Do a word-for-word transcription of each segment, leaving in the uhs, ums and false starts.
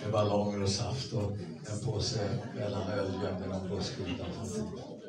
med ballonger och saft och en påse mellanöl gömd i någon buske utanför.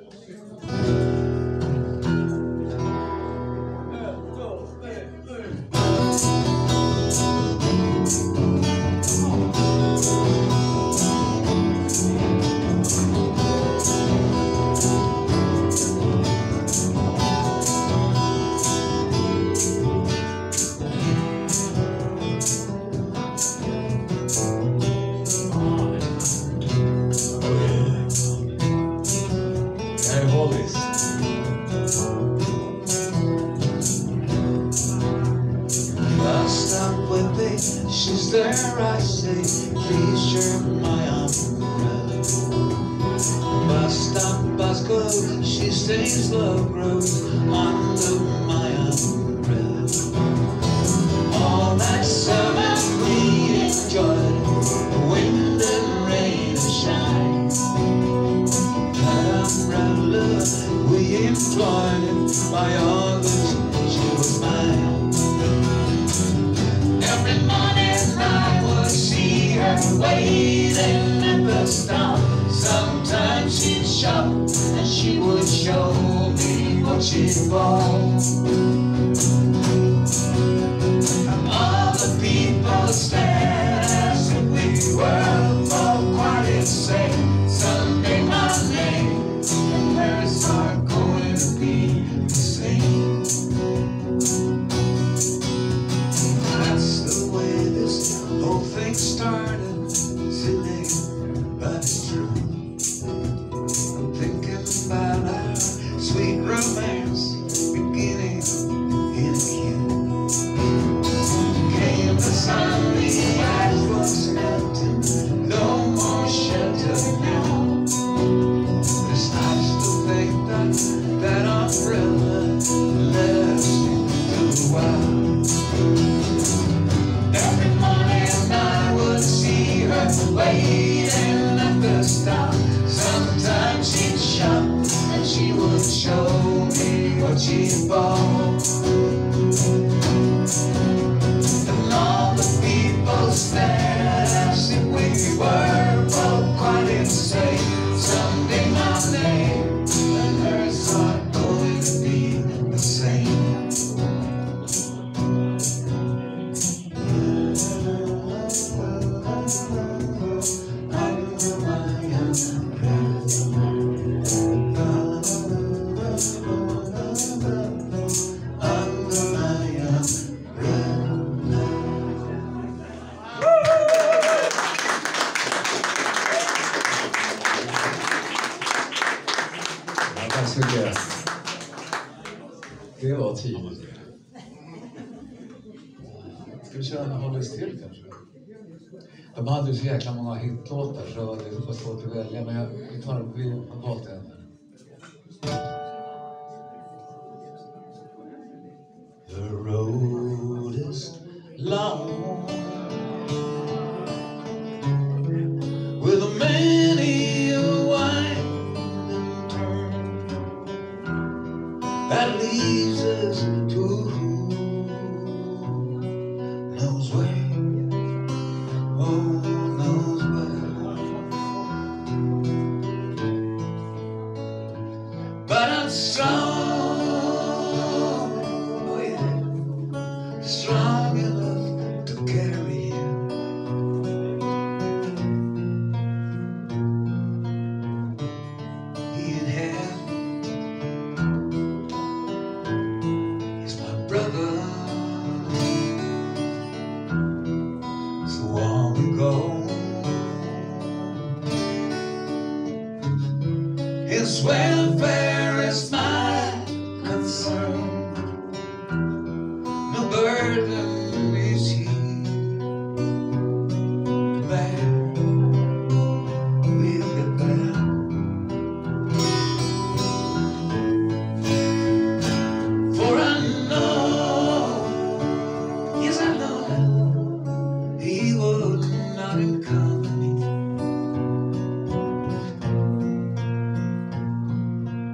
She's there, I say, please share my umbrella. Bus stop, bus closed, she stays, love grows under my umbrella. All that summer we enjoyed the wind and rain and shine. That umbrella we employed, by August she was mine. Every morning I would see her waiting at the stop. Sometimes she'd shop and she would show me what she'd bought. And all the people stared as if we were all quite insane. Someday my name and hers are going to be the same. Whole thing started silly, but it's true. I'm thinking about our sweet romance beginning in a queue. Came the sun, the ice was melting, no more shelter now. It's nice to think that that umbrella lasted through a while. Every morning I would see her waiting at the stop. Sometimes she'd shop and she would show me what she bought. And all the people stared as if we were both quite insane. Someday my name and hers are going to be the same. Det var tidigt. Ska vi köra en Hålles till kanske? De hade ju så jäkla många hitlåtar så det var svårt att välja, men jag, vi tar vi har valt en. The road is long with many a winding turn that leads us to who knows where, oh knows where. But I'm strong, oh yeah, strong enough to carry you. He in hell is my brother, so on we go. His welfare is my concern, no burden is he to bear. We'll get there. For I know, yes I know that he would not encounter me.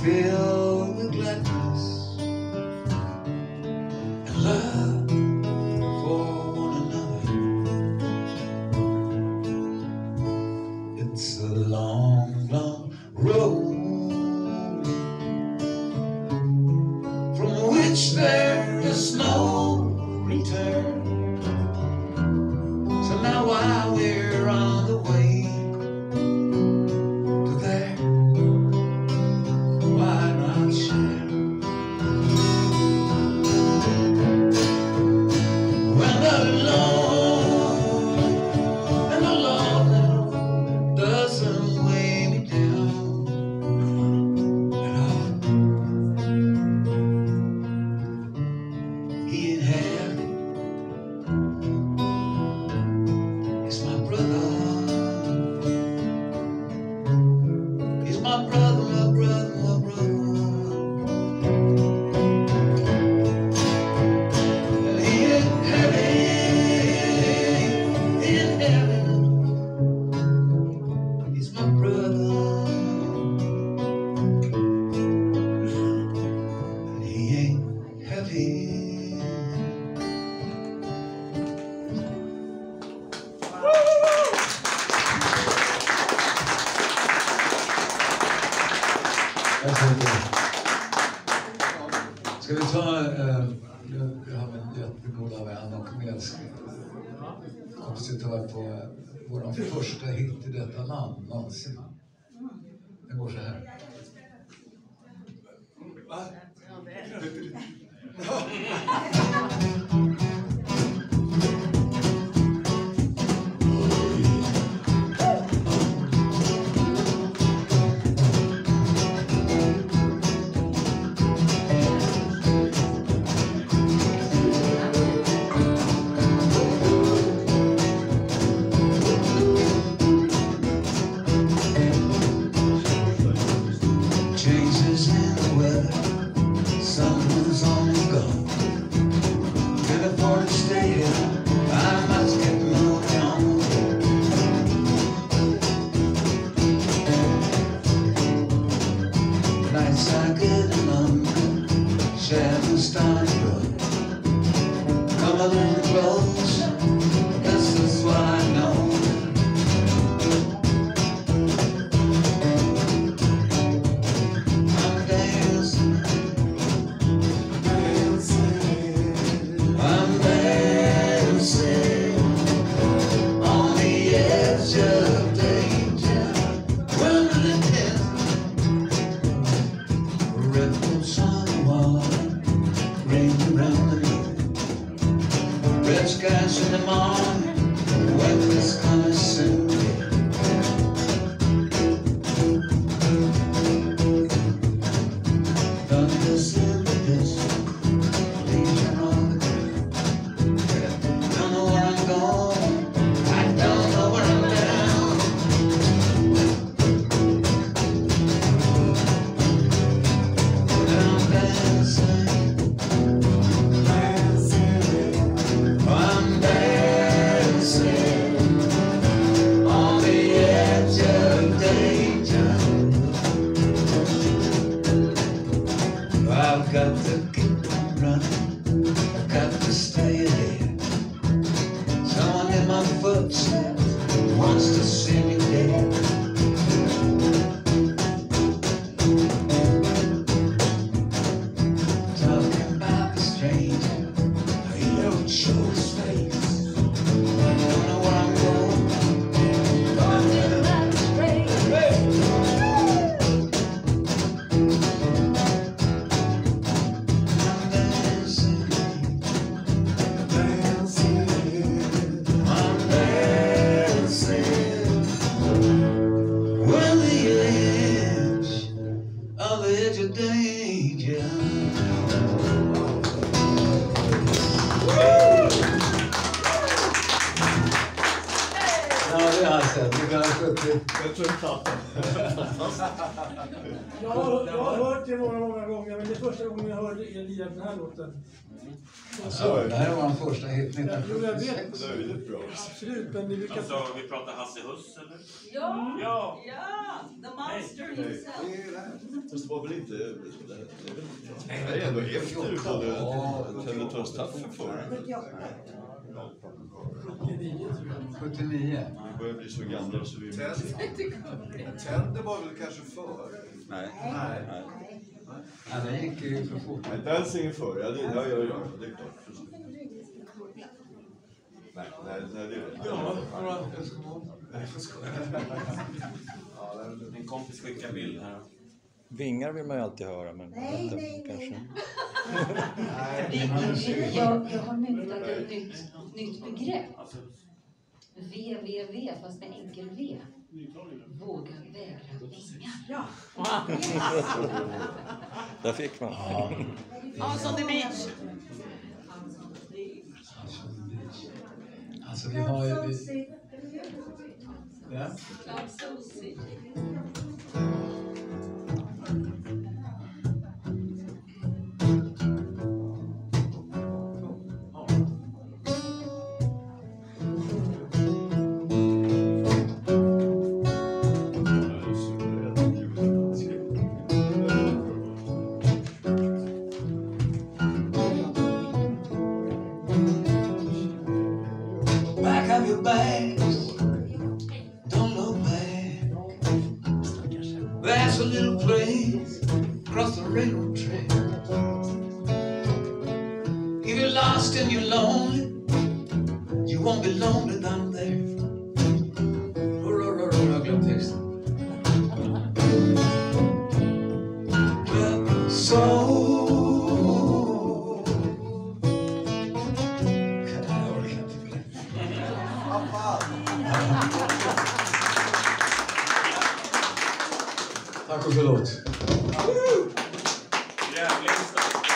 filled with gladness and love for one another. It's a long, long road from which there is no return. So now while we're on the way to there, why not share? When the Lord and the Lord doesn't weigh me down at all. He ain't had He's my brother. He's my brother, my brother, my brother. And he in heaven, in heaven. He's my brother. And he ain't heavy. Jag säger, ska vi ta, eh, jag har en jättegoda vän och medkompositör på vår första hit i detta land någonsin. Det går så här. Jag tror inte att Jag har, jag har hört det många, många gånger, men det är första gången jag hörde er lira den här låten. Alltså, det här var den första hit Jo, jag vet. löjligt bra. Absolut, men ni brukar... Alltså, vi pratar Hasse Huss, eller? Ja, Ja. ja, the monster himself. Fast det var väl inte... Det är ändå efter du hade Tennetorpstaffeln förr. sjuttionio. Vi börjar bli så gamla så vi... Tänder var väl kanske för? Nej. Nej. Ja, det gick ju för fort. Men dancing är för, ja, det, ja, ja, ja, det är klart. Nej, nej, nej, det är det. Ja, några önskemål. Min kompis skickar bild här. Vingar vill man ju alltid höra, men Nej, inte, nej, kanske. nej. Jag, jag har myntat ett nytt, nytt begrepp. Alltså, V, V, V, fast med enkel V. Våga vägra vingar. Ja. Där fick man. House on the beach. Alltså vi har ju... Vi... Ja. Back up your bags, don't look back. That's a little place across the railroad track. If you're lost and you're lonely, you won't be lonely down there. Oh, oh, oh, oh, jag har glömt texten. Well, so Tack och förlåt. jävligt.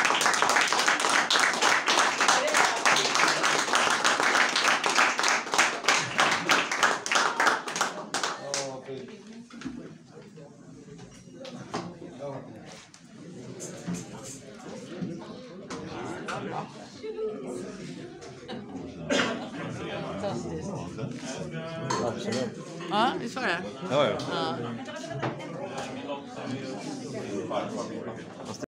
Absolut. Ja, visst var det? Ja, ja. Ja.